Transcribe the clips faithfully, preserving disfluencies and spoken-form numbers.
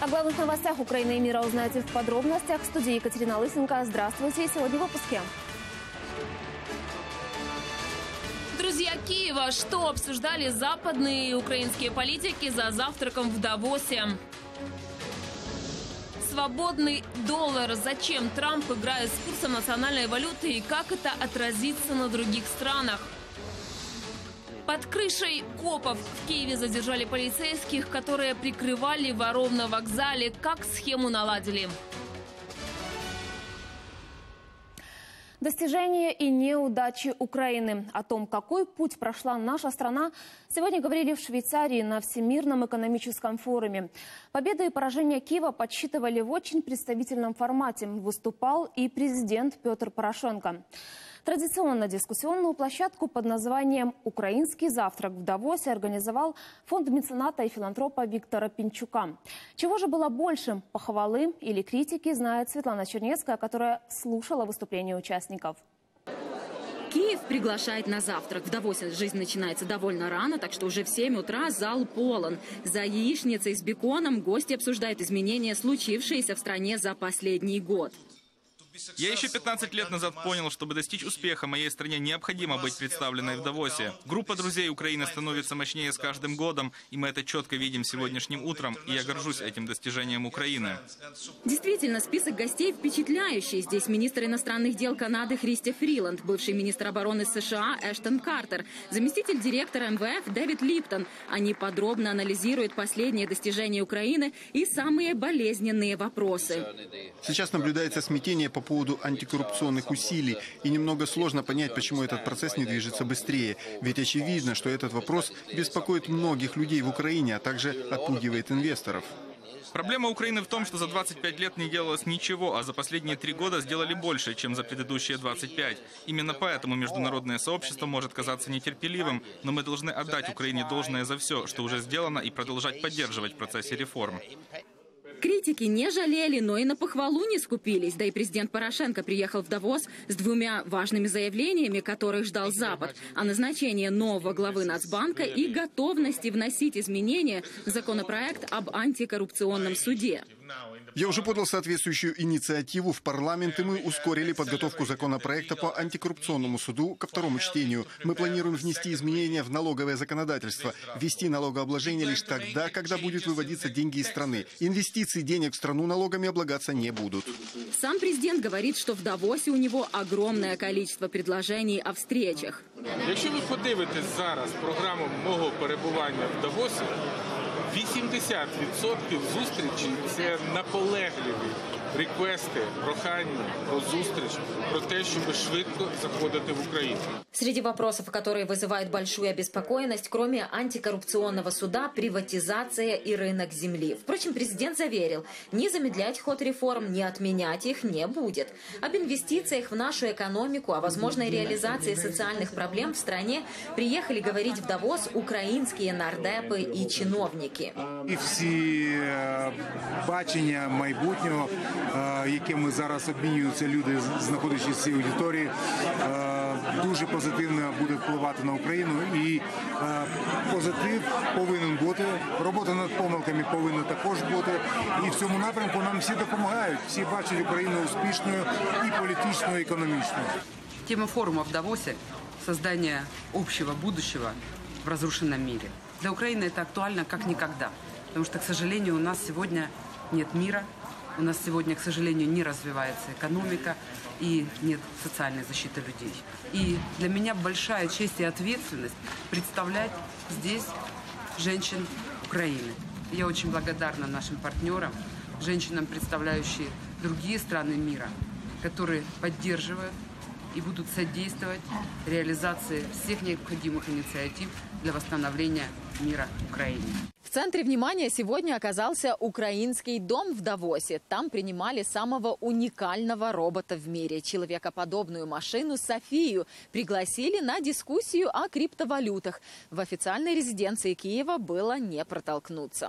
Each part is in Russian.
О главных новостях Украины и мира узнаете в подробностях. В студии Екатерина Лысенко. Здравствуйте. Сегодня в выпуске. Друзья Киева, что обсуждали западные и украинские политики за завтраком в Давосе? Свободный доллар. Зачем Трамп играет с курсом национальной валюты и как это отразится на других странах? Под крышей копов в Киеве задержали полицейских, которые прикрывали воров на вокзале. Как схему наладили? Достижения и неудачи Украины. О том, какой путь прошла наша страна, сегодня говорили в Швейцарии на Всемирном экономическом форуме. Победы и поражения Киева подсчитывали в очень представительном формате. Выступал и президент Петр Порошенко. Традиционно дискуссионную площадку под названием «Украинский завтрак» в Давосе организовал фонд мецената и филантропа Виктора Пинчука. Чего же было больше – похвалы или критики, знает Светлана Чернецкая, которая слушала выступления участников. Киев приглашает на завтрак. В Давосе жизнь начинается довольно рано, так что уже в семь утра зал полон. За яичницей с беконом гости обсуждают изменения, случившиеся в стране за последний год. Я еще пятнадцать лет назад понял, чтобы достичь успеха моей стране необходимо быть представленной в Давосе. Группа друзей Украины становится мощнее с каждым годом, и мы это четко видим сегодняшним утром, и я горжусь этим достижением Украины. Действительно, список гостей впечатляющий. Здесь министр иностранных дел Канады Христя Фриланд, бывший министр обороны США Эштон Картер, заместитель директора эм вэ эф Дэвид Липтон. Они подробно анализируют последние достижения Украины и самые болезненные вопросы. Сейчас наблюдается смятение по По поводу антикоррупционных усилий. И немного сложно понять, почему этот процесс не движется быстрее. Ведь очевидно, что этот вопрос беспокоит многих людей в Украине, а также отпугивает инвесторов. Проблема Украины в том, что за двадцать пять лет не делалось ничего, а за последние три года сделали больше, чем за предыдущие двадцать пять. Именно поэтому международное сообщество может казаться нетерпеливым, но мы должны отдать Украине должное за все, что уже сделано, и продолжать поддерживать в процессе реформ. Критики не жалели, но и на похвалу не скупились. Да и президент Порошенко приехал в Давос с двумя важными заявлениями, которых ждал Запад. О назначении нового главы Нацбанка и готовности вносить изменения в законопроект об антикоррупционном суде. Я уже подал соответствующую инициативу в парламент, и мы ускорили подготовку законопроекта по антикоррупционному суду ко второму чтению. Мы планируем внести изменения в налоговое законодательство, ввести налогообложение лишь тогда, когда будет выводиться деньги из страны. Инвестиции денег в страну налогами облагаться не будут. Сам президент говорит, что в Давосе у него огромное количество предложений о встречах. Если вы подивитесь зараз программу мого перебування в Давосі, вісімдесят відсотків зустрічей – це наполегливі реквести, прохання про зустріч, про те, щоб швидко заходити в Україну. Среди вопросов, которые вызывают большую обеспокоенность, кроме антикоррупционного суда, приватизация и рынок земли. Впрочем, президент заверил, не замедлять ход реформ, не отменять их не будет. Об инвестициях в нашу экономику, о возможной реализации социальных проблем в стране приехали говорить в Давос украинские нардепы и чиновники. І всі бачення майбутнього, якими зараз обмінюються люди, знаходячись в цій аудиторії, дуже позитивно буде впливати на Україну. І позитив повинен бути, робота над помилками повинна також бути. І в цьому напрямку нам всі допомагають. Всі бачать Україну успішною і політичною, і економічною. Тема форума в Давосе – создание общего будущего в разрушенном мире. Для Украины это актуально как никогда, потому что, к сожалению, у нас сегодня нет мира, у нас сегодня, к сожалению, не развивается экономика и нет социальной защиты людей. И для меня большая честь и ответственность представлять здесь женщин Украины. Я очень благодарна нашим партнерам, женщинам, представляющим другие страны мира, которые поддерживают и будут содействовать реализации всех необходимых инициатив для восстановления мира Украине. В центре внимания сегодня оказался украинский дом в Давосе. Там принимали самого уникального робота в мире. Человекоподобную машину Софию пригласили на дискуссию о криптовалютах. В официальной резиденции Киева было не протолкнуться.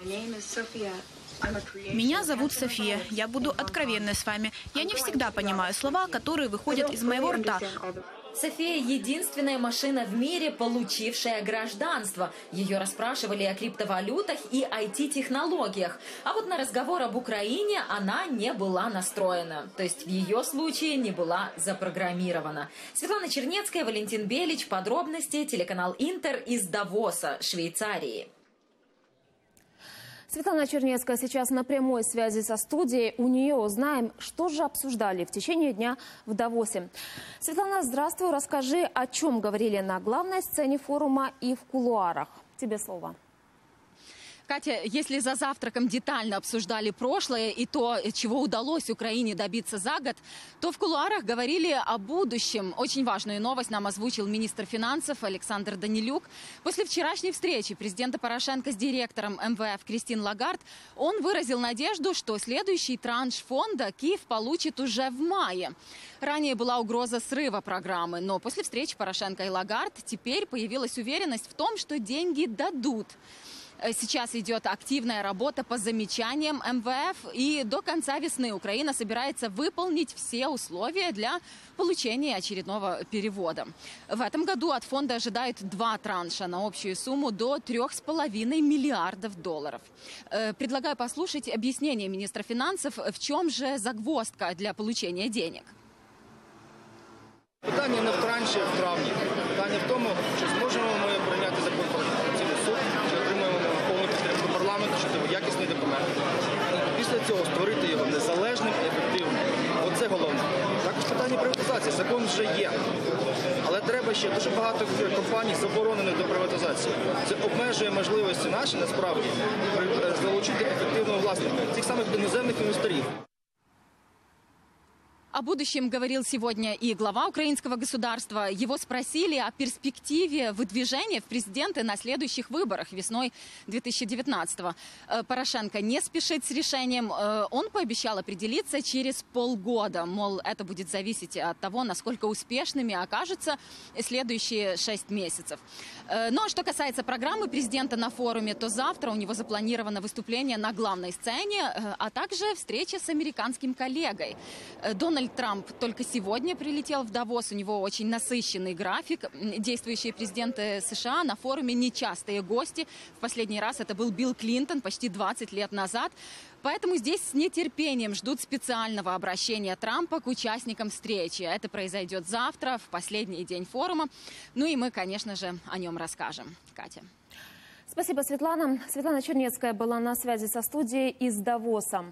Меня зовут София. Я буду откровенной с вами. Я не всегда понимаю слова, которые выходят из моего рта. София – единственная машина в мире, получившая гражданство. Ее расспрашивали о криптовалютах и ай ти-технологиях. А вот на разговор об Украине она не была настроена. То есть в ее случае не была запрограммирована. Светлана Чернецкая, Валентин Белич. Подробности. Телеканал Интер из Давоса, Швейцарии. Светлана Чернецкая сейчас на прямой связи со студией. У нее узнаем, что же обсуждали в течение дня в Давосе. Светлана, здравствуй. Расскажи, о чем говорили на главной сцене форума и в кулуарах. Тебе слово. Катя, если за завтраком детально обсуждали прошлое и то, чего удалось Украине добиться за год, то в кулуарах говорили о будущем. Очень важную новость нам озвучил министр финансов Александр Данилюк. После вчерашней встречи президента Порошенко с директором эм вэ эф Кристин Лагард он выразил надежду, что следующий транш фонда Киев получит уже в мае. Ранее была угроза срыва программы, но после встречи Порошенко и Лагард теперь появилась уверенность в том, что деньги дадут. Сейчас идет активная работа по замечаниям эм вэ эф, и до конца весны Украина собирается выполнить все условия для получения очередного перевода. В этом году от фонда ожидают два транша на общую сумму до трёх с половиной миллиардов долларов. Предлагаю послушать объяснение министра финансов, в чем же загвоздка для получения денег. Питання не в транші в травні. Питання в тому, чи зможемо ми прийняти закон про Конституційний суд, чи отримаємо повну підтримку парламенту, чи це якісний документ. Після цього створити його незалежним і ефективним. Оце головне. Також питання приватизації. Закон вже є. Але треба ще дуже багато компаній заборонених до приватизації. Це обмежує можливості наші, насправді, залучити ефективного власника, цих самих іноземних інвесторів. О будущем говорил сегодня и глава украинского государства. Его спросили о перспективе выдвижения в президенты на следующих выборах весной две тысячи девятнадцатого. Порошенко не спешит с решением. Он пообещал определиться через полгода. Мол, это будет зависеть от того, насколько успешными окажутся следующие шесть месяцев. Но что касается программы президента на форуме, то завтра у него запланировано выступление на главной сцене, а также встреча с американским коллегой. Дональд Трамп только сегодня прилетел в Давос. У него очень насыщенный график. Действующие президенты США на форуме нечастые гости. В последний раз это был Билл Клинтон почти двадцать лет назад. Поэтому здесь с нетерпением ждут специального обращения Трампа к участникам встречи. Это произойдет завтра, в последний день форума. Ну и мы, конечно же, о нем расскажем. Катя. Спасибо, Светлана. Светлана Чернецкая была на связи со студией из Давоса.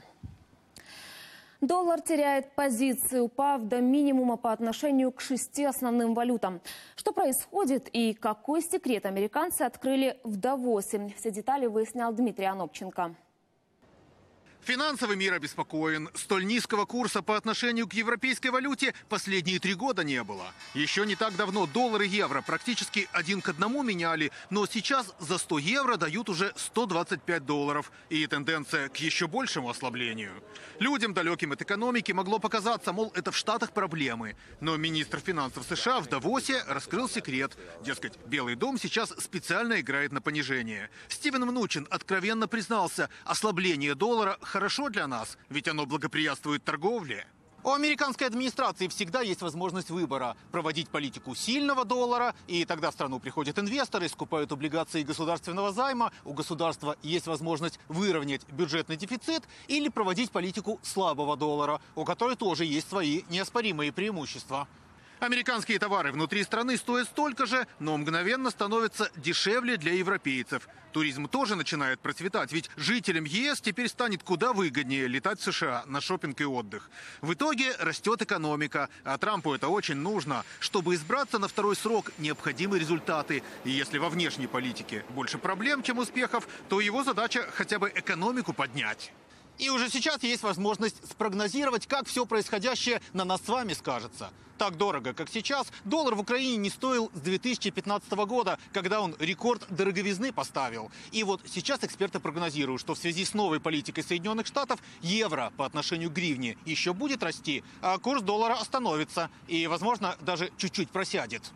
Доллар теряет позиции, упав до минимума по отношению к шести основным валютам. Что происходит и какой секрет американцы открыли в Давосе? Все детали выяснял Дмитрий Анопченко. Финансовый мир обеспокоен. Столь низкого курса по отношению к европейской валюте последние три года не было. Еще не так давно доллар и евро практически один к одному меняли, но сейчас за сто евро дают уже сто двадцать пять долларов. И тенденция к еще большему ослаблению. Людям, далеким от экономики, могло показаться, мол, это в Штатах проблемы. Но министр финансов США в Давосе раскрыл секрет. Дескать, Белый дом сейчас специально играет на понижение. Стивен Мнучин откровенно признался, ослабление доллара хорошо для нас, ведь оно благоприятствует торговле. У американской администрации всегда есть возможность выбора – проводить политику сильного доллара, и тогда в страну приходят инвесторы, скупают облигации государственного займа, у государства есть возможность выровнять бюджетный дефицит, или проводить политику слабого доллара, у которой тоже есть свои неоспоримые преимущества. Американские товары внутри страны стоят столько же, но мгновенно становятся дешевле для европейцев. Туризм тоже начинает процветать, ведь жителям е эс теперь станет куда выгоднее летать в США на шопинг и отдых. В итоге растет экономика, а Трампу это очень нужно. Чтобы избраться на второй срок, необходимы результаты. И если во внешней политике больше проблем, чем успехов, то его задача хотя бы экономику поднять. И уже сейчас есть возможность спрогнозировать, как все происходящее на нас с вами скажется. Так дорого, как сейчас, доллар в Украине не стоил с две тысячи пятнадцатого года, когда он рекорд дороговизны поставил. И вот сейчас эксперты прогнозируют, что в связи с новой политикой Соединенных Штатов евро по отношению к гривне еще будет расти, а курс доллара остановится и, возможно, даже чуть-чуть просядет.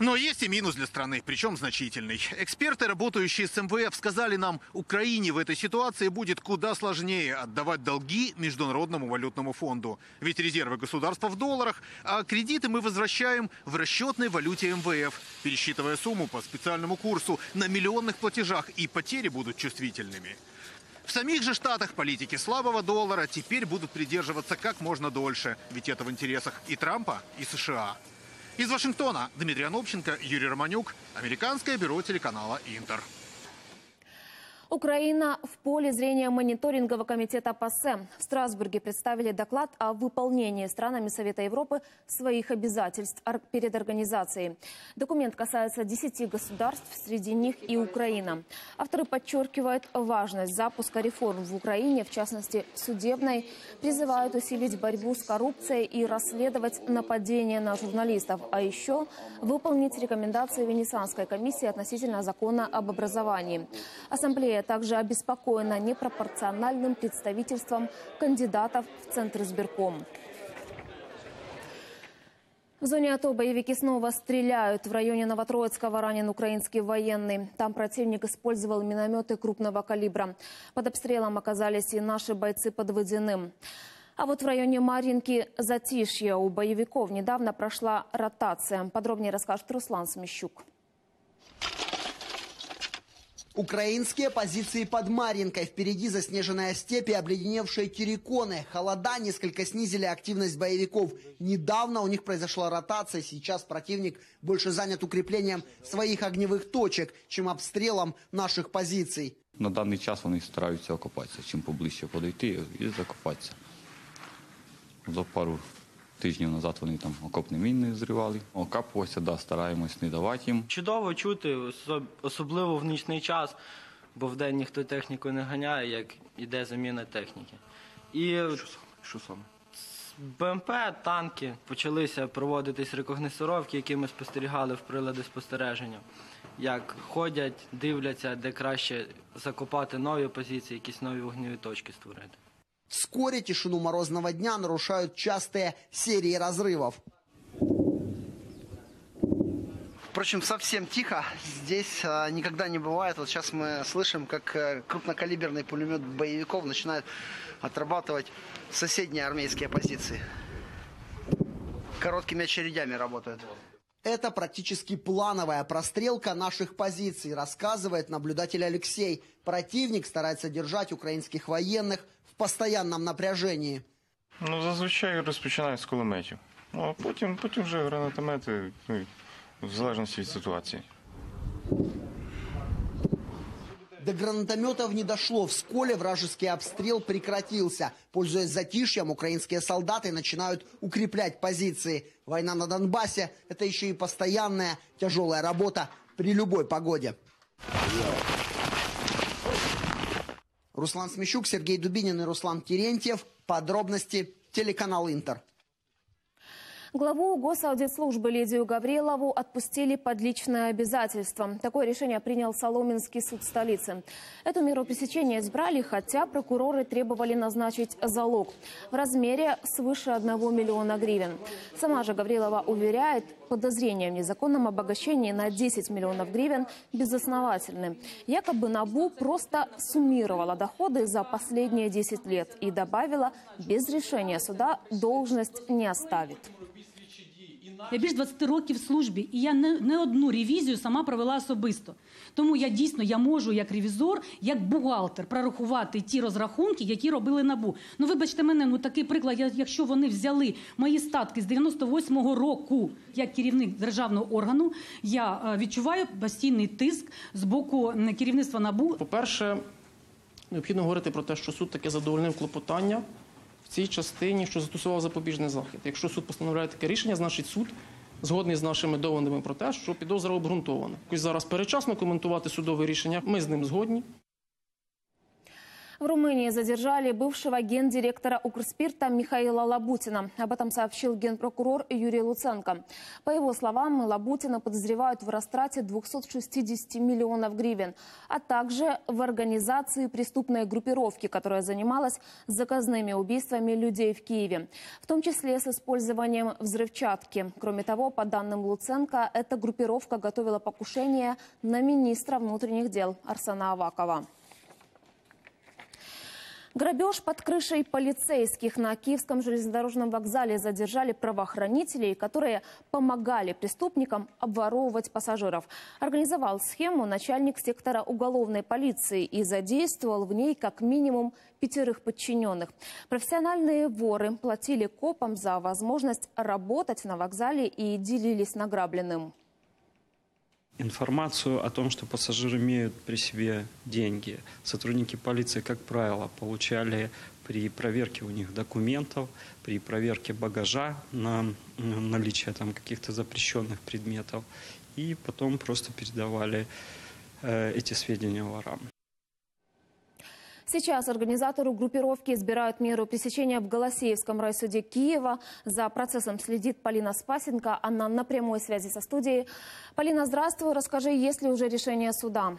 Но есть и минус для страны, причем значительный. Эксперты, работающие с эм вэ эф, сказали нам, Украине в этой ситуации будет куда сложнее отдавать долги Международному валютному фонду. Ведь резервы государства в долларах, а кредиты мы возвращаем в расчетной валюте эм вэ эф, пересчитывая сумму по специальному курсу на миллионных платежах, и потери будут чувствительными. В самих же Штатах политики слабого доллара теперь будут придерживаться как можно дольше, ведь это в интересах и Трампа, и США. Из Вашингтона Дмитрий Анопченко, Юрий Романюк, Американское бюро телеканала «Интер». Украина в поле зрения мониторингового комитета ПАСЕ. В Страсбурге представили доклад о выполнении странами Совета Европы своих обязательств перед организацией. Документ касается десяти государств, среди них и Украина. Авторы подчеркивают важность запуска реформ в Украине, в частности судебной, призывают усилить борьбу с коррупцией и расследовать нападения на журналистов, а еще выполнить рекомендации Венецианской комиссии относительно закона об образовании. Ассамблея также обеспокоена непропорциональным представительством кандидатов в Центр избирком. В зоне АТО боевики снова стреляют. В районе Новотроицкого ранен украинский военный. Там противник использовал минометы крупного калибра. Под обстрелом оказались и наши бойцы под Водяным. А вот в районе Марьинки затишье. У боевиков недавно прошла ротация. Подробнее расскажет Руслан Смещук. Украинские позиции под Марьинкой. Впереди заснеженная степь и обледеневшие терриконы. Холода несколько снизили активность боевиков. Недавно у них произошла ротация. Сейчас противник больше занят укреплением своих огневых точек, чем обстрелом наших позиций. На даний час вони стараються окопатися. Чим поближче подойти і закопатися. За пару тижнів назад вони там окопні міни зривали. Окапувалися, да, стараємось не давати їм. Чудово чути, особливо в нічний час, бо вдень ніхто техніку не ганяє, як іде заміна техніки. І що саме? БМП, танки, почалися проводитись рекогносцировки, які ми спостерігали в прилади спостереження. Як ходять, дивляться, де краще закопати нові позиції, якісь нові вогневі точки створити. Вскоре тишину морозного дня нарушают частые серии разрывов. Впрочем, совсем тихо. Здесь а, никогда не бывает. Вот сейчас мы слышим, как а, крупнокалиберный пулемет боевиков начинает отрабатывать соседние армейские позиции. Короткими очередями работают. Это практически плановая прострелка наших позиций, рассказывает наблюдатель Алексей. Противник старается держать украинских военных в постоянном напряжении. Ну, зазвичай розпочинають з кулеметів. Ну, а потім, потім вже гранатомети, ну, в залежності від ситуації. До гранатометов не дошло. Вскоре вражеский обстрел прекратился. Пользуясь затишьем, украинские солдаты начинают укреплять позиции. Война на Донбассе – это еще и постоянная тяжелая работа при любой погоде. Руслан Смещук, Сергей Дубинин и Руслан Терентьев. Подробности телеканал «Интер». Главу Госаудитслужбы Лидию Гаврилову отпустили под личное обязательство. Такое решение принял Соломенский суд столицы. Эту меру пресечения избрали, хотя прокуроры требовали назначить залог в размере свыше одного миллиона гривен. Сама же Гаврилова уверяет, подозрения в незаконном обогащении на десять миллионов гривен безосновательны. Якобы НАБУ просто суммировала доходы за последние десять лет и добавила, без решения суда должность не оставит. Я більш двадцяти років в службі, і я не, не одну ревізію сама провела особисто. Тому я дійсно, я можу як ревізор, як бухгалтер прорахувати ті розрахунки, які робили НАБУ. Ну, вибачте мене, ну такий приклад, якщо вони взяли мої статки з дев'яносто восьмого року, як керівник державного органу, я відчуваю постійний тиск з боку керівництва НАБУ. По-перше, необхідно говорити про те, що суд таки задовольнив клопотання в цій частині, що застосував запобіжний захід. Якщо суд постановляє таке рішення, значить суд згодний з нашими доводами про те, що підозра обґрунтована. Якось зараз передчасно коментувати судове рішення, ми з ним згодні. В Румынии задержали бывшего гендиректора Укрспирта Михаила Лабутина. Об этом сообщил генпрокурор Юрий Луценко. По его словам, Лабутина подозревают в растрате двухсот шестидесяти миллионов гривен, а также в организации преступной группировки, которая занималась заказными убийствами людей в Киеве, в том числе с использованием взрывчатки. Кроме того, по данным Луценко, эта группировка готовила покушение на министра внутренних дел Арсена Авакова. Грабеж под крышей полицейских. На Киевском железнодорожном вокзале задержали правоохранителей, которые помогали преступникам обворовывать пассажиров. Организовал схему начальник сектора уголовной полиции и задействовал в ней как минимум пятерых подчиненных. Профессиональные воры платили копам за возможность работать на вокзале и делились награбленным. Информацию о том, что пассажиры имеют при себе деньги, сотрудники полиции, как правило, получали при проверке у них документов, при проверке багажа на наличие там каких-то запрещенных предметов, и потом просто передавали э, эти сведения ворам. Сейчас организатору группировки избирают меру пресечения в Голосеевском райсуде Киева. За процессом следит Полина Спасенко. Она на прямой связи со студией. Полина, здравствуй. Расскажи, есть ли уже решение суда?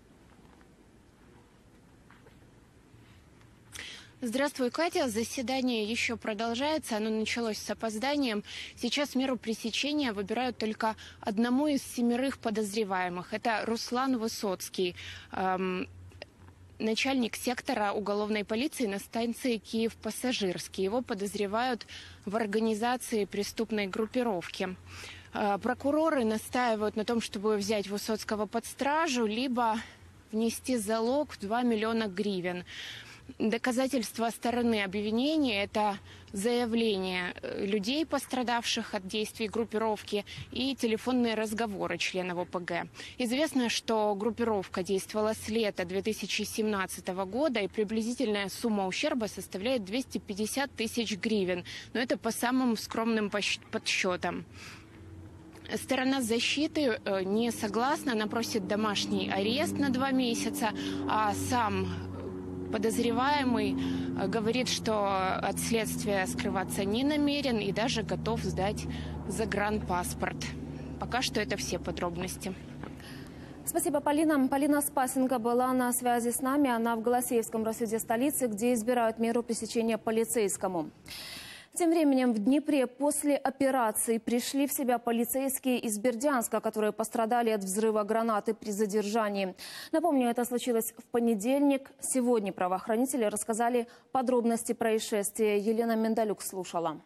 Здравствуй, Катя. Заседание еще продолжается. Оно началось с опозданием. Сейчас меру пресечения выбирают только одному из семерых подозреваемых. Это Руслан Высоцкий, эм, начальник сектора уголовной полиции на станции Киев-Пассажирский. Его подозревают в организации преступной группировки. Прокуроры настаивают на том, чтобы взять Высоцкого под стражу, либо внести залог в два миллиона гривен. Доказательства стороны обвинения – это заявления людей, пострадавших от действий группировки, и телефонные разговоры членов о пэ гэ. Известно, что группировка действовала с лета две тысячи семнадцатого года, и приблизительная сумма ущерба составляет двести пятьдесят тысяч гривен. Но это по самым скромным подсчетам. Сторона защиты не согласна, она просит домашний арест на два месяца, а сам подозреваемый говорит, что от следствия скрываться не намерен и даже готов сдать загранпаспорт. Пока что это все подробности. Спасибо, Полина. Полина Спасенко была на связи с нами. Она в Голосеевском райсуде столицы, где избирают меру пресечения полицейскому. Тем временем в Днепре после операции пришли в себя полицейские из Бердянска, которые пострадали от взрыва гранаты при задержании. Напомню, это случилось в понедельник. Сегодня правоохранители рассказали подробности происшествия. Елена Мендалюк слушала.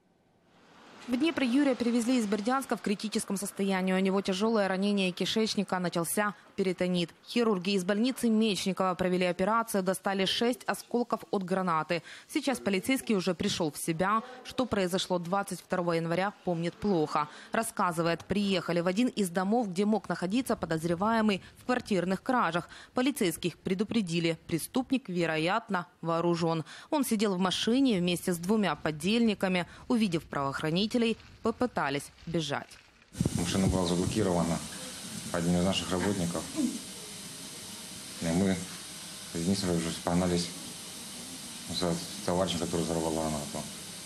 В Днепр Юрия перевезли из Бердянска в критическом состоянии. У него тяжелое ранение кишечника, начался перитонит. Хирурги из больницы Мечникова провели операцию, достали шесть осколков от гранаты. Сейчас полицейский уже пришел в себя. Что произошло двадцать второго января, помнит плохо. Рассказывает, приехали в один из домов, где мог находиться подозреваемый в квартирных кражах. Полицейских предупредили, преступник, вероятно, вооружен. Он сидел в машине вместе с двумя подельниками. Увидев правоохранителей, попытались бежать. Машина была заблокирована одним из наших работников. И мы с Денисом уже погнались за товарищем, который взорвал гранату.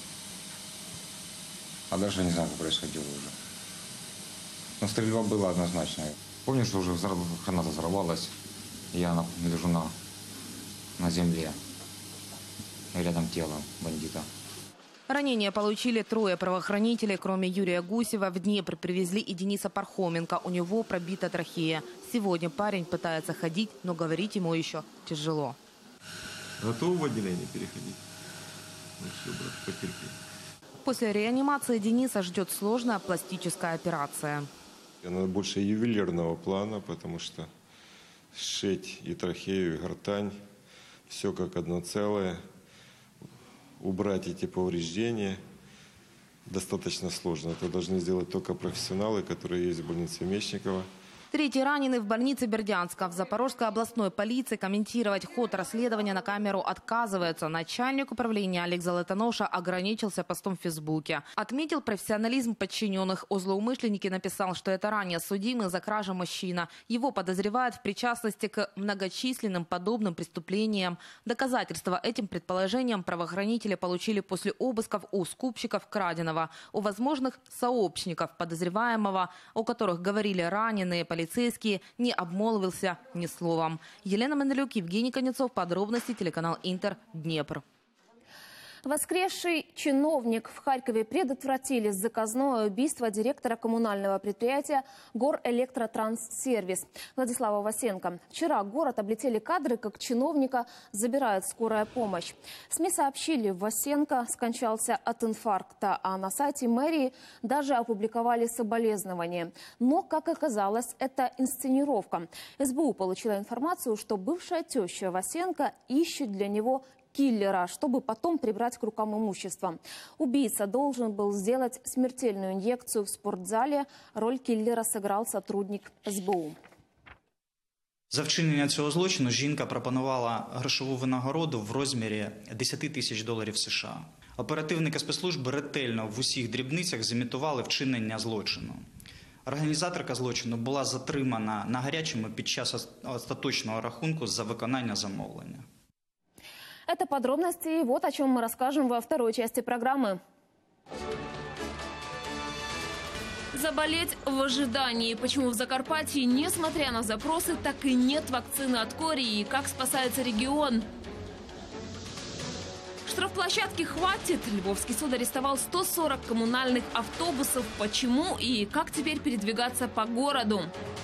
А дальше не знаю, что происходило уже. Но стрельба была однозначная. Помню, что уже граната взорвалась, и я лежу на, на земле, рядом телом бандита. Ранения получили трое правоохранителей. Кроме Юрия Гусева, в Днепр привезли и Дениса Пархоменко. У него пробита трахея. Сегодня парень пытается ходить, но говорить ему еще тяжело. Готов в отделение переходить? Ну все, брат, потерпи. После реанимации Дениса ждет сложная пластическая операция. Она больше ювелирного плана, потому что сшить и трахею, и гортань, все как одно целое. Убрать эти повреждения достаточно сложно. Это должны сделать только профессионалы, которые есть в больнице Мечникова. Третий раненый в больнице Бердянска. В Запорожской областной полиции комментировать ход расследования на камеру отказываются. Начальник управления Олег Золотоноша ограничился постом в Фейсбуке. Отметил профессионализм подчиненных. О злоумышленнике написал, что это ранее судимый за кражу мужчина. Его подозревают в причастности к многочисленным подобным преступлениям. Доказательства этим предположениям правоохранители получили после обысков у скупщиков краденого, у возможных сообщников подозреваемого, о которых говорили раненые полицейские, не обмолвился ни словом. Елена Менделюк, Евгений Конецов. Подробности телеканал Интер, Днепр. Воскресший чиновник. В Харькове предотвратили заказное убийство директора коммунального предприятия Горэлектротранссервис Владислава Васенко. Вчера город облетели кадры, как чиновника забирает скорая помощь. СМИ сообщили, Васенко скончался от инфаркта, а на сайте мэрии даже опубликовали соболезнования. Но, как оказалось, это инсценировка. СБУ получила информацию, что бывшая теща Васенко ищет для него киллера, чтобы потом прибрать к рукам имущество. Убийца должен был сделать смертельную инъекцию в спортзале. Роль киллера сыграл сотрудник СБУ. За вчинення цього злочину жінка пропонувала грошову винагороду в розмірі десять тисяч доларів США. Оперативники спецслужб ретельно в усіх дрібницях зімітували вчинення злочину. Організаторка злочину була затримана на гарячому під час остаточного рахунку за виконання замовлення. Это подробности, и вот о чем мы расскажем во второй части программы. Заболеть в ожидании. Почему в Закарпатье, несмотря на запросы, так и нет вакцины от кори, и как спасается регион. Штрафплощадки хватит. Львовский суд арестовал сто сорок коммунальных автобусов. Почему и как теперь передвигаться по городу?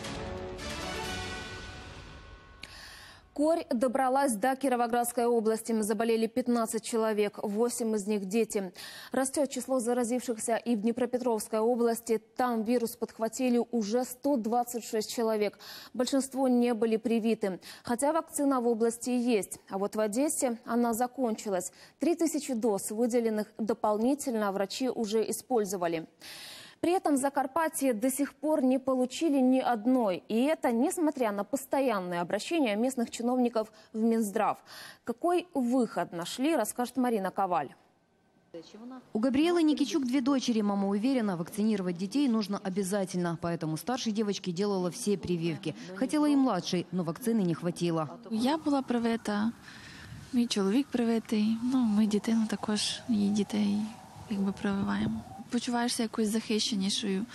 Корь добралась до Кировоградской области. Заболели пятнадцать человек, восемь из них дети. Растет число заразившихся и в Днепропетровской области. Там вирус подхватили уже сто двадцать шесть человек. Большинство не были привиты. Хотя вакцина в области есть. А вот в Одессе она закончилась. Три тысячи доз, выделенных дополнительно, врачи уже использовали. При этом в Закарпатье до сих пор не получили ни одной. И это несмотря на постоянные обращения местных чиновников в Минздрав. Какой выход нашли, расскажет Марина Коваль. У Габриэлы Никичук две дочери. Мама уверена, вакцинировать детей нужно обязательно. Поэтому старшей девочке делала все прививки. Хотела и младшей, но вакцины не хватило. Я була привита, мій чоловік привитий. Ну, ми дитину також, її дітей якби прививаємо. Почуваєшся якось захищенішою,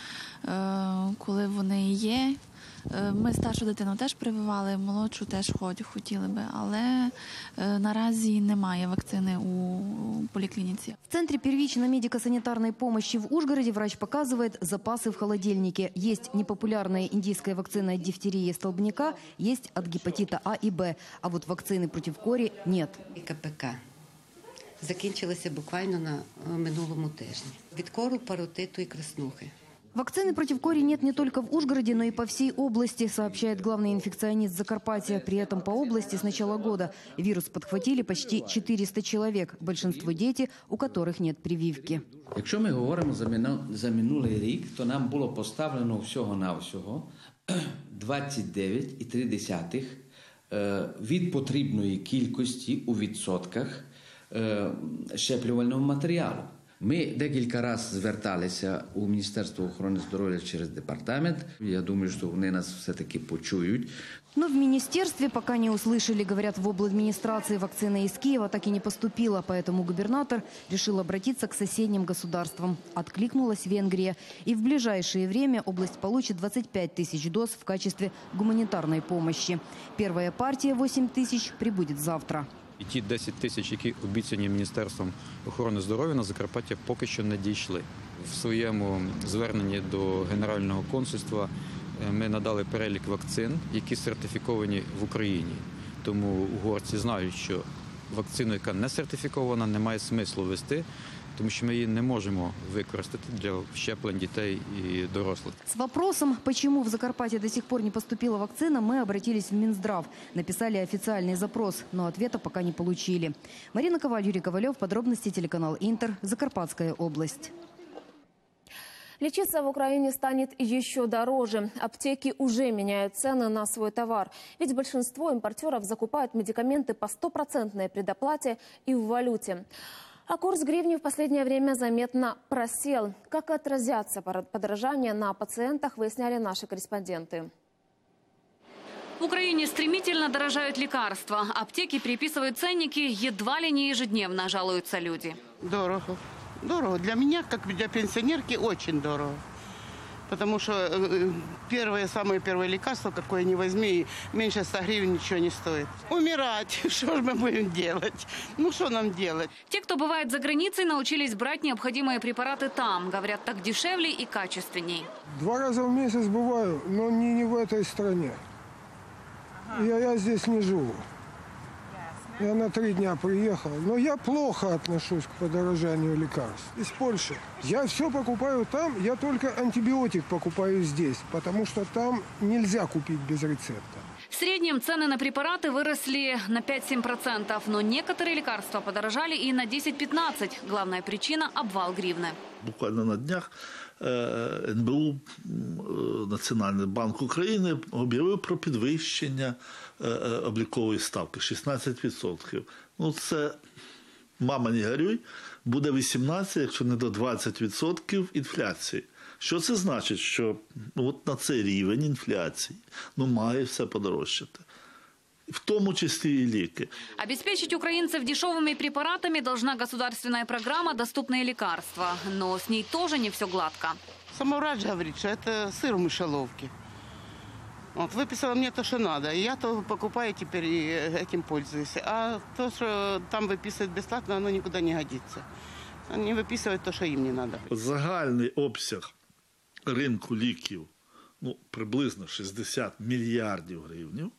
коли вони є. Ми старшу дитину теж прививали, молодшу теж хотіли би, але наразі немає вакцини у поликлинике. В Центре первичной медико-санитарной помощи в Ужгороде врач показывает запасы в холодильнике. Есть непопулярная индийская вакцина от дифтерии и столбняка, есть от гепатита А и Б. А вот вакцины против кори нет. КПК закінчилася буквально на минулому тижні. Від кору, паротиту і краснухи. Вакцины против кори нет не только в Ужгороде, но и по всей области, сообщает главный инфекционист Закарпатья. При этом по области с начала года вирус подхватили почти четыреста человек. Большинство дети, у которых нет прививки. Якщо ми говоримо за минулий рік, то нам було поставлено всього-навсього двадцять дев'ять цілих три десятих від потрібної кількості у відсотках щеплювального матеріалу. Ми декілька разів зверталися у Міністерство охорони здоров'я через департамент. Я думаю, що вони нас все-таки почують. Но в министерстве пока не услышали, говорят, в обладминистрации вакцина из Киева так и не поступила, поэтому губернатор решил обратиться к соседним государствам. Откликнулась Венгрия. И в ближайшее время область получит двадцать пять тысяч доз в качестве гуманитарной помощи. Первая партия, восемь тысяч, прибудет завтра. І ті десять тисяч, які обіцяні Міністерством охорони здоров'я на Закарпаття, поки що не дійшли. В своєму зверненні до Генерального консульства ми надали перелік вакцин, які сертифіковані в Україні. Тому угорці знають, що вакцину, яка не сертифікована, немає смислу вести, тому что мы ее не можем використати для щеплень детей и дорослых. С вопросом, почему в Закарпатье до сих пор не поступила вакцина, мы обратились в Минздрав. Написали официальный запрос, но ответа пока не получили. Марина Коваль, Юрий Ковалев. Подробности телеканал Интер. Закарпатская область. Лечиться в Украине станет еще дороже. Аптеки уже меняют цены на свой товар. Ведь большинство импортеров закупают медикаменты по стопроцентной предоплате и в валюте. А курс гривни в последнее время заметно просел. Как отразятся подорожания на пациентах, выясняли наши корреспонденты. В Украине стремительно дорожают лекарства. Аптеки переписывают ценники едва ли не ежедневно, жалуются люди. Дорого. Дорого. Для меня, как для пенсионерки, очень дорого. Потому что первое, самое первое лекарство, какое ни возьми, меньше ста гривен ничего не стоит. Умирать. Что же мы будем делать? Ну, что нам делать? Те, кто бывает за границей, научились брать необходимые препараты там. Говорят, так дешевле и качественней. Два раза в месяц бываю, но не, не в этой стране. Я, я здесь не живу. Я на три дня приехал. Но я плохо отношусь к подорожанию лекарств. Из Польши. Я все покупаю там, я только антибиотик покупаю здесь, потому что там нельзя купить без рецепта. В среднем цены на препараты выросли на пять-семь процентов, но некоторые лекарства подорожали и на десять-пятнадцать процентов. Главная причина – обвал гривны. Буквально на днях ен бе у, Національний банк України, об'явив про підвищення облікової ставки шістнадцять відсотків. Ну це, мама не горюй, буде вісімнадцять, якщо не до двадцять відсотків інфляції. Що це значить? Що ну, от на цей рівень інфляції ну, має все подорожчати. В том числе и лики. Обеспечить украинцев дешевыми препаратами должна государственная программа «Доступные лекарства». Но с ней тоже не все гладко. Самоврач говорит, что это сыр в мышеловке. Вот, выписала мне то, что надо. И я то покупаю теперь и этим пользуюсь. А то, что там выписывают бесплатно, оно никуда не годится. Они выписывают то, что им не надо. Загальний обсяг ринку ліків ну, приблизно шістдесят мільярдів гривень.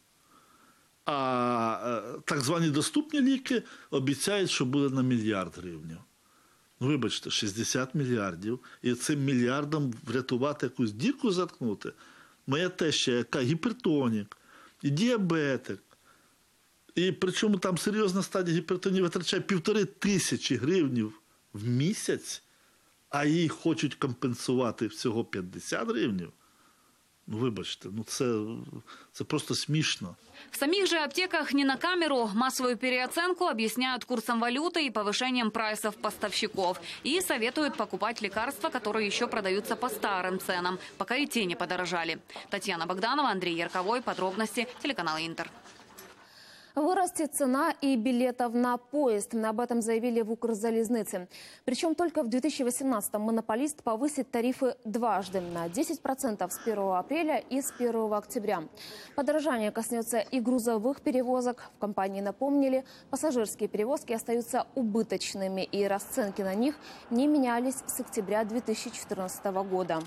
А так звані доступні ліки обіцяють, що буде на мільярд гривень. Ну, вибачте, шістдесят мільярдів. І цим мільярдом врятувати якусь дірку заткнути. Моя теща, яка гіпертонік, і діабетик. І причому там серйозна стадія гіпертонії витрачає півтори тисячі гривень в місяць, а їй хочуть компенсувати всього п'ятдесят гривень. Ну, вибачте, ну це, це просто смешно. В самих же аптеках не на камеру массовую переоценку объясняют курсом валюты и повышением прайсов поставщиков. И советуют покупать лекарства, которые еще продаются по старым ценам, пока и те не подорожали. Татьяна Богданова, Андрей Ярковой. Подробности телеканал Интер. Вырастет цена и билетов на поезд. Об этом заявили в Укрзалезнице. Причем только в две тысячи восемнадцатом монополист повысит тарифы дважды – на десять процентов с первого апреля и с первого октября. Подорожание коснется и грузовых перевозок. В компании напомнили, пассажирские перевозки остаются убыточными, и расценки на них не менялись с октября две тысячи четырнадцатого года.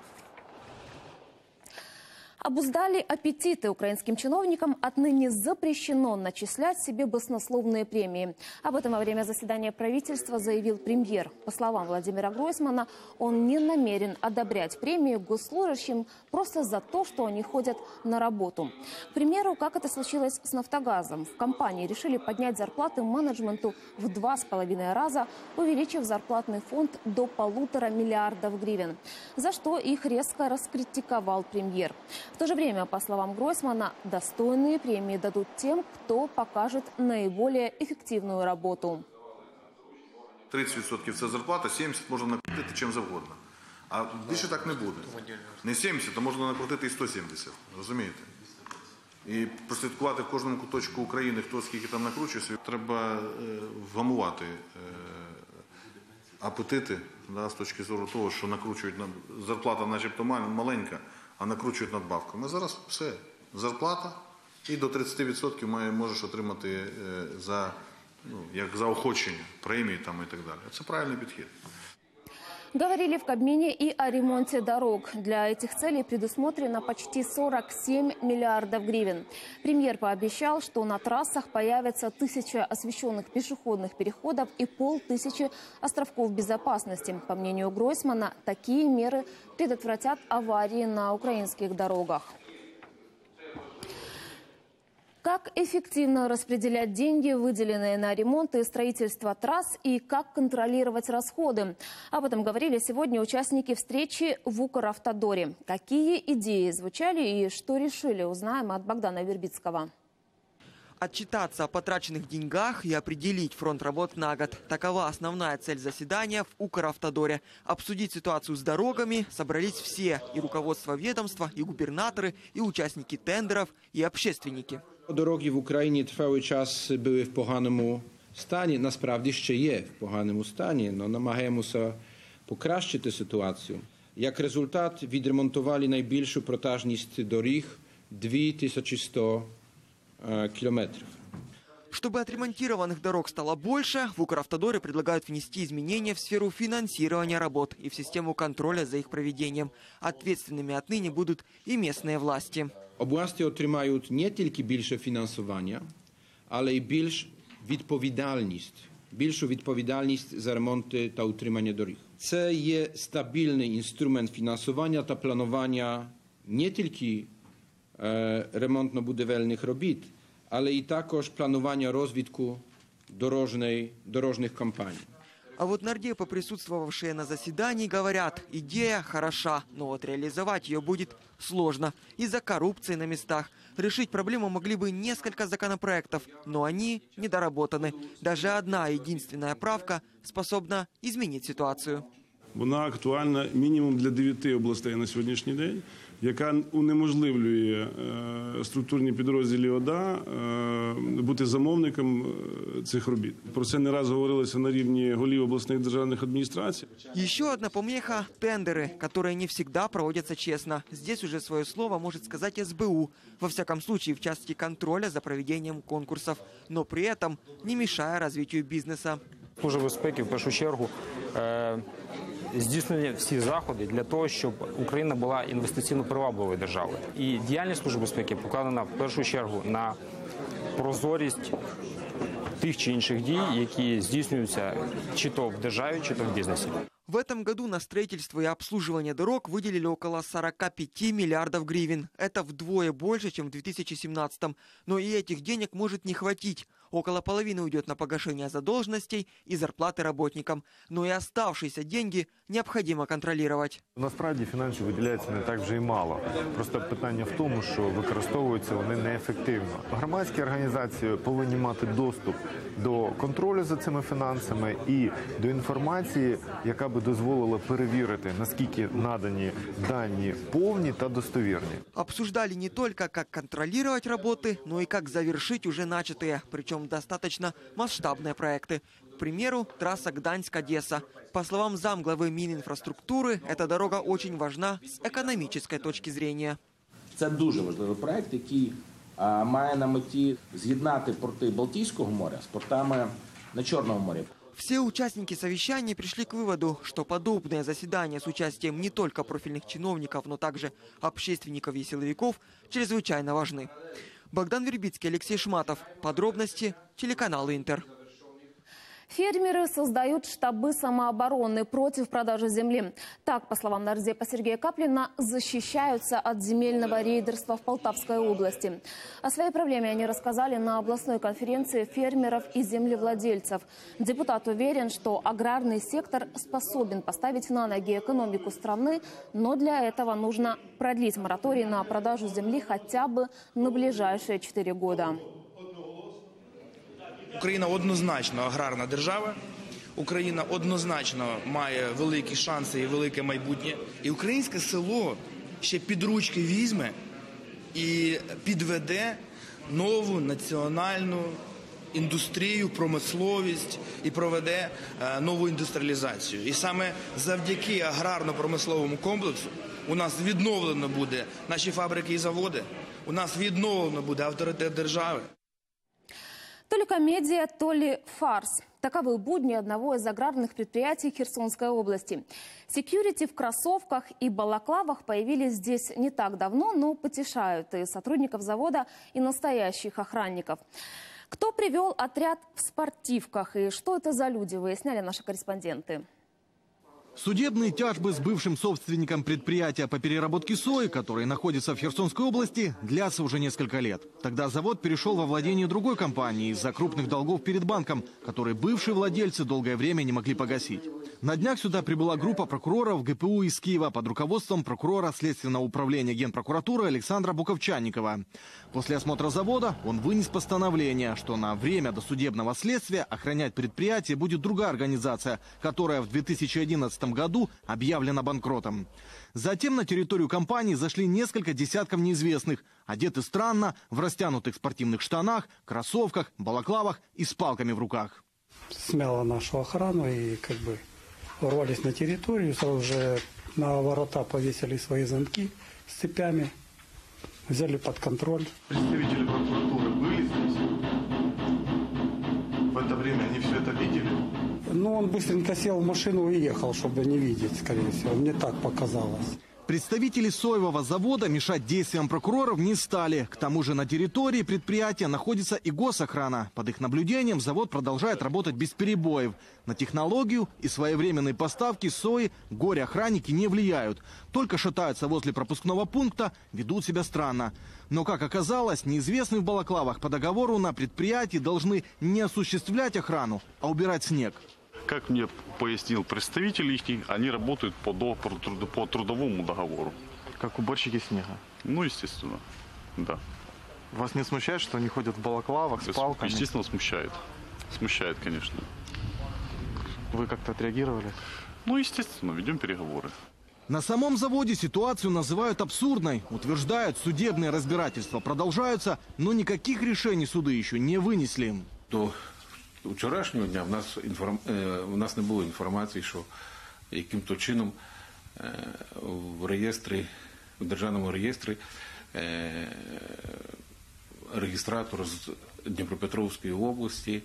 Обуздали аппетиты. Украинским чиновникам отныне запрещено начислять себе баснословные премии. Об этом во время заседания правительства заявил премьер. По словам Владимира Гройсмана, он не намерен одобрять премии госслужащим просто за то, что они ходят на работу. К примеру, как это случилось с «Нафтогазом». В компании решили поднять зарплаты менеджменту в два с половиной раза, увеличив зарплатный фонд до полутора миллиардов гривен, за что их резко раскритиковал премьер. В то же время, по словам Гройсмана, достойные премии дадут тем, кто покажет наиболее эффективную работу. тридцять відсотків це зарплата, сімдесят відсотків можна накрутити чим завгодно. А більше так не буде. Не сімдесят, то можна накрутити і сто сімдесят. Розумієте? І прослідкувати в кожному куточку України, хто скільки там накручує, треба е, вгамувати е, апетити да, з точки зору того, що накручують, зарплата начебто маленька, а накручують надбавку. Ми зараз все. Зарплата і до тридцять відсотків можеш отримати за, ну, як заохочення, премії там і так далі. Це правильний підхід. Говорили в Кабмине и о ремонте дорог. Для этих целей предусмотрено почти сорок семь миллиардов гривен. Премьер пообещал, что на трассах появятся тысяча освещенных пешеходных переходов и полтысячи островков безопасности. По мнению Гройсмана, такие меры предотвратят аварии на украинских дорогах. Как Как эффективно распределять деньги, выделенные на ремонт и строительство трасс, и как контролировать расходы? Об этом говорили сегодня участники встречи в Укравтодоре. Какие идеи звучали и что решили, узнаем от Богдана Вербицкого. Отчитаться о потраченных деньгах и определить фронт работ на год. Такова основная цель заседания в Укравтодоре. Обсудить ситуацию с дорогами собрались все. И руководство ведомства, и губернаторы, и участники тендеров, и общественники. Дороги в Україні тривалий час були в поганому стані. Насправді ще є в поганому стані, але намагаємося покращити ситуацію. Як результат, відремонтували найбільшу протяжність доріг – две тысячи сто километров. Чтобы отремонтированных дорог стало больше, в Укравтодоре предлагают внести изменения в сферу финансирования работ и в систему контроля за их проведением. Ответственными отныне будут и местные власти. Області отримають не тільки більше фінансування, але й більш відповідальність, більшу відповідальність за ремонти та утримання доріг. Це є стабільний інструмент фінансування та планування не тільки е, ремонтно-будівельних робіт, але і також планування розвитку дорожної, дорожних компаній. А вот нардепы, присутствовавшие на заседании, говорят, идея хороша, но вот реализовать ее будет сложно из-за коррупции на местах. Решить проблему могли бы несколько законопроектов, но они недоработаны. Даже одна единственная правка способна изменить ситуацию. Вона актуальна мінімум для дев'яти областей на сьогоднішній день, яка унеможливлює е, структурні підрозділі ОДА е, бути замовником е, цих робіт. Про це не раз говорилося на рівні голів обласних державних адміністрацій. Еще одна помеха – тендеры, которые не всегда проводятся честно. Здесь уже свое слово может сказать эс бэ у, во всяком случае в части контроля за проведением конкурсов, но при этом не мешая развитию бизнеса. Служба безпеки, в першу чергу, е здійснює всі заходи для того, щоб Україна була інвестиційно привабливою державою. І діяльність Служби безпеки покладена в першу чергу на прозорість тих чи інших дій, які здійснюються чи то в державі, чи то в бізнесі. В этом году на строительство и обслуживание дорог выделили около сорока пяти миллиардов гривен. Это вдвое больше, чем в две тысячи семнадцатом. Но и этих денег может не хватить. Около половины уйдет на погашение задолженностей и зарплаты работникам. Но и оставшиеся деньги необходимо контролировать. Насправді фінансів виділяється не так вже й мало. Просто питання в тому, що використовуються вони неефективно. Громадські організації повинні мати доступ до контролю за цими фінансами і до інформації, яка би дозволила перевірити, наскільки надані дані повні та достовірні. Обсуждали не только, как контролировать работы, но и как завершить уже начатые, причем достаточно масштабные проекты. К примеру, трасса Гданьск-Одесса. По словам замглавы Мининфраструктуры, эта дорога очень важна с экономической точки зрения. Це дуже важливий проект, який а, має на меті з'єднати порти Балтійського моря з портами на Чорному морі. Все участники совещания пришли к выводу, что подобные заседания с участием не только профильных чиновников, но также общественников и силовиков чрезвычайно важны. Богдан Вербицкий, Алексей Шматов. Подробности телеканал Интер. Фермеры создают штабы самообороны против продажи земли. Так, по словам нардепа Сергея Каплина, защищаются от земельного рейдерства в Полтавской области. О своей проблеме они рассказали на областной конференции фермеров и землевладельцев. Депутат уверен, что аграрный сектор способен поставить на ноги экономику страны, но для этого нужно продлить мораторий на продажу земли хотя бы на ближайшие четыре года. Україна однозначно аграрна держава, Україна однозначно має великі шанси і велике майбутнє. І українське село ще під ручки візьме і підведе нову національну індустрію, промисловість і проведе нову індустріалізацію. І саме завдяки аграрно-промисловому комплексу у нас відновлено буде наші фабрики і заводи, у нас відновлено буде авторитет держави. То ли комедия, то ли фарс. Таковы будни одного из аграрных предприятий Херсонской области. Секьюрити в кроссовках и балаклавах появились здесь не так давно, но потешают и сотрудников завода, и настоящих охранников. Кто привел отряд в спортивках и что это за люди, выясняли наши корреспонденты. Судебные тяжбы с бывшим собственником предприятия по переработке сои, который находится в Херсонской области, длятся уже несколько лет. Тогда завод перешел во владение другой компании из-за крупных долгов перед банком, которые бывшие владельцы долгое время не могли погасить. На днях сюда прибыла группа прокуроров ГПУ из Киева под руководством прокурора Следственного управления Генпрокуратуры Александра Буковчанникова. После осмотра завода он вынес постановление, что на время досудебного следствия охранять предприятие будет другая организация, которая в две тысячи одиннадцатом году объявлена банкротом. Затем на территорию компании зашли несколько десятков неизвестных, одеты странно, в растянутых спортивных штанах, кроссовках, балаклавах и с палками в руках. Смяло нашу охрану и как бы ворвались на территорию, сразу же на ворота повесили свои замки с цепями, взяли под контроль. Представители прокуратуры были здесь? В это время они все это видели? Ну, он быстренько сел в машину и ехал, чтобы не видеть, скорее всего. Мне так показалось. Представители соевого завода мешать действиям прокуроров не стали. К тому же на территории предприятия находится и госохрана. Под их наблюдением завод продолжает работать без перебоев. На технологию и своевременные поставки сои горе-охранники не влияют. Только шатаются возле пропускного пункта, ведут себя странно. Но, как оказалось, неизвестные в балаклавах по договору на предприятии должны не осуществлять охрану, а убирать снег. Как мне пояснил представитель их, они работают по, до, по трудовому договору. Как уборщики снега? Ну, естественно, да. Вас не смущает, что они ходят в балаклавах с палками? Естественно, смущает. Смущает, конечно. Вы как-то отреагировали? Ну, естественно, ведем переговоры. На самом заводе ситуацию называют абсурдной. Утверждают, судебные разбирательства продолжаются, но никаких решений суды еще не вынесли. До вчорашнього дня в нас, інформ... в нас не було інформації, що яким-то чином в реєстрі, в державному реєстрі реєстратор з Дніпропетровської області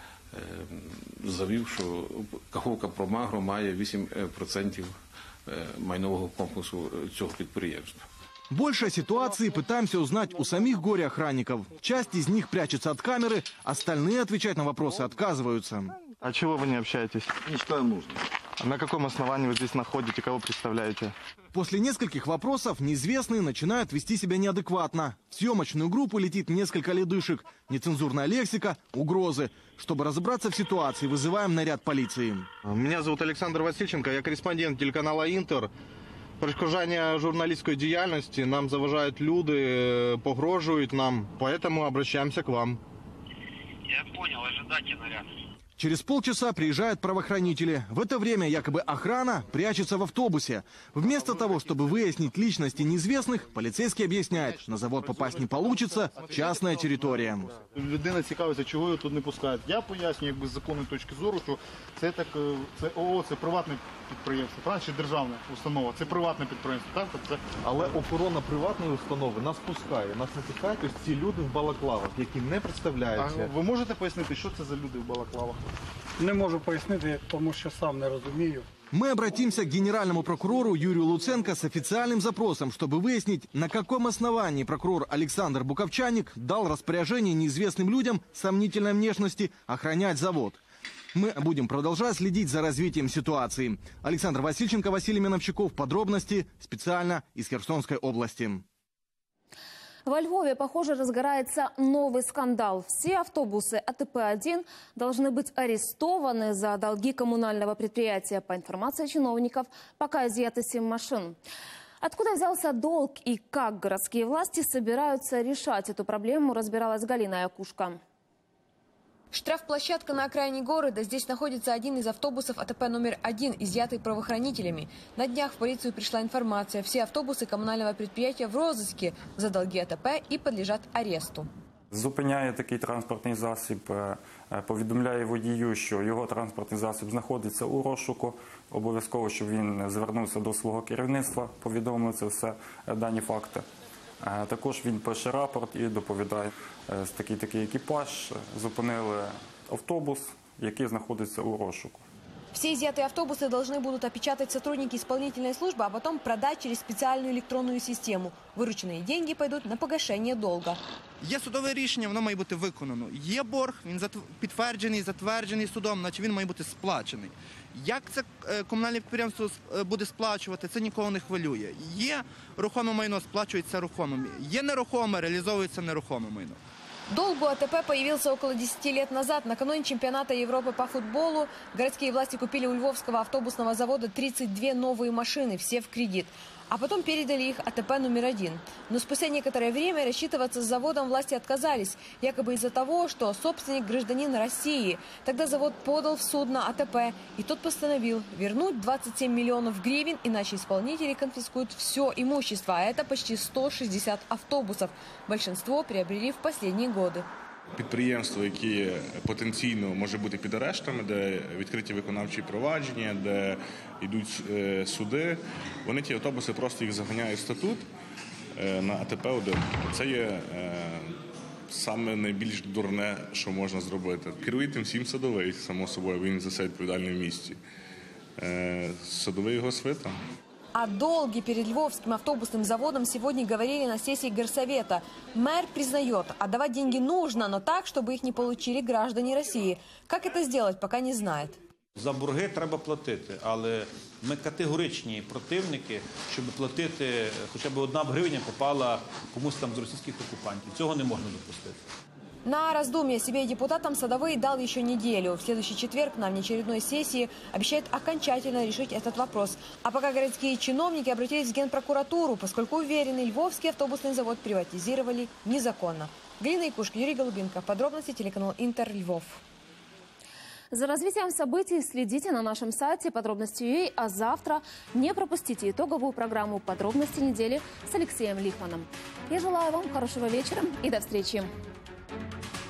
завів, що Каховка Промагро має вісім відсотків майнового комплексу цього підприємства. Больше о ситуации пытаемся узнать у самих горе-охранников. Часть из них прячется от камеры, остальные отвечать на вопросы отказываются. А чего вы не общаетесь? Не считаю нужным. А на каком основании вы здесь находите, кого представляете? После нескольких вопросов неизвестные начинают вести себя неадекватно. В съемочную группу летит несколько ледышек, нецензурная лексика, угрозы. Чтобы разобраться в ситуации, вызываем наряд полиции. Меня зовут Александр Васильченко, я корреспондент телеканала «Інтер». Перешкоджання журналістської діяльності, нам заважають люди, погрожують нам, поэтому обращаемся к вам. Я понял, ожидайте наряд. Через полчаса приезжают правоохранители. В это время якобы охрана прячется в автобусе. Вместо того, чтобы выяснить личности неизвестных, полицейский объясняет, на завод попасть не получится, частная территория. Людина цікавиться, чого його тут не пускають. Я пояснюю, якби з законної точки зору, що це так, це ООО, це приватне підприємство, правильно? Чи державна установа, це приватне підприємство, так? Це... Але охорона приватної установи нас пускає, нас не пускають ось ці люди в балаклавах, які не представляються. А ви можете пояснити, що це за люди в балаклавах? Не можу пояснити, тому що сам не розумію. Мы обратимся к генеральному прокурору Юрию Луценко с официальным запросом, чтобы выяснить, на каком основании прокурор Александр Буковчанник дал распоряжение неизвестным людям сомнительной внешности охранять завод. Мы будем продолжать следить за развитием ситуации. Александр Васильченко, Василий Миновчуков. Подробности специально из Херсонской области. Во Львове, похоже, разгорается новый скандал. Все автобусы А Т П один должны быть арестованы за долги коммунального предприятия. По информации чиновников, пока изъято семь машин. Откуда взялся долг и как городские власти собираются решать эту проблему, разбиралась Галина Якушка. Штрафплощадка на окраине города. Здесь находится один из автобусов А Т П номер один, изъятый правоохранителями. На днях в полицию пришла информация. Все автобусы коммунального предприятия в розыске за долги А Т П и подлежат аресту. Зупиняє такий транспортний засіб, повідомляє водію, що його транспортний засіб знаходиться у розшуку. Обов'язково, щоб він звернувся до свого керівництва, повідомив це все, дані факти. Також він пише рапорт і доповідає, такий-такий екіпаж зупинили автобус, який знаходится у розшуку. Все изъятые автобусы должны будут опечатать сотрудники исполнительной службы, а потом продать через специальную электронную систему. Вырученные деньги пойдут на погашение долга. Є судове рішення, воно має бути виконано. Є борг, він підтверджений, затверджений судом, значить він має бути сплачений. Як це комунальне підприємство буде сплачувати, це нікого не хвилює. Є рухоме майно, сплачується рухомим. Є нерухоме, реалізовується нерухоме майно. Долг у АТП появился около десяти лет назад. Накануне чемпионата Европы по футболу городские власти купили у Львовского автобусного завода тридцать две новые машины, все в кредит. А потом передали их АТП номер один. Но спустя некоторое время рассчитываться с заводом власти отказались. Якобы из-за того, что собственник гражданин России. Тогда завод подал в суд на АТП. И тот постановил вернуть двадцать семь миллионов гривен, иначе исполнители конфискуют все имущество. А это почти сто шестьдесят автобусов. Большинство приобрели в последние годы. Підприємство, яке потенційно може бути під арештами, де відкриті виконавчі провадження, де йдуть суди, вони ті автобуси просто їх заганяють в статут на АТП один. Це є саме найбільш дурне, що можна зробити. Керує тим всім Садовий, само собою, він за це відповідальний в місті. Садовий його свита. О долге перед Львовским автобусным заводом сегодня говорили на сессии горсовета. Мэр признает, отдавать деньги нужно, но так, чтобы их не получили граждане России. Как это сделать, пока не знает. За борги треба платити, але ми категоричні противники, щоб платити, хоча б одна гривня попала комусь там з російських окупантів. Цього не можна допустити. На раздумье себе и депутатам Садовый дал еще неделю. В следующий четверг на внеочередной сессии обещает окончательно решить этот вопрос. А пока городские чиновники обратились в Генпрокуратуру, поскольку уверены, Львовский автобусный завод приватизировали незаконно. Галина Якушка, Юрий Голубенко. Подробности телеканал Интер, Львов. За развитием событий следите на нашем сайте подробности.ua, а завтра не пропустите итоговую программу «Подробности недели» с Алексеем Лихманом. Я желаю вам хорошего вечера и до встречи.